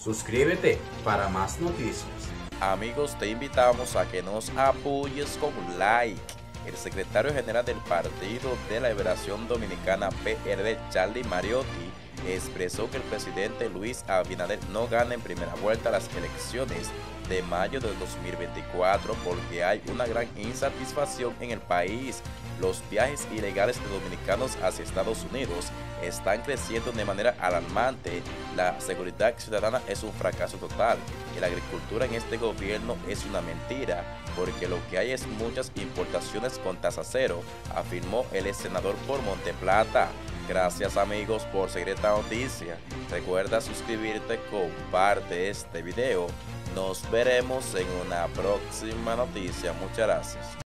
Suscríbete para más noticias. Amigos, te invitamos a que nos apoyes con un like. El secretario general del Partido de la Liberación Dominicana PRD, Charlie Mariotti, expresó que el presidente Luis Abinader no gana en primera vuelta las elecciones de mayo de 2024 porque hay una gran insatisfacción en el país. Los viajes ilegales de dominicanos hacia Estados Unidos están creciendo de manera alarmante. La seguridad ciudadana es un fracaso total y la agricultura en este gobierno es una mentira porque lo que hay es muchas importaciones con tasa cero, afirmó el ex senador por Monteplata. Gracias amigos por seguir esta noticia. Recuerda suscribirte, comparte este video. Nos veremos en una próxima noticia. Muchas gracias.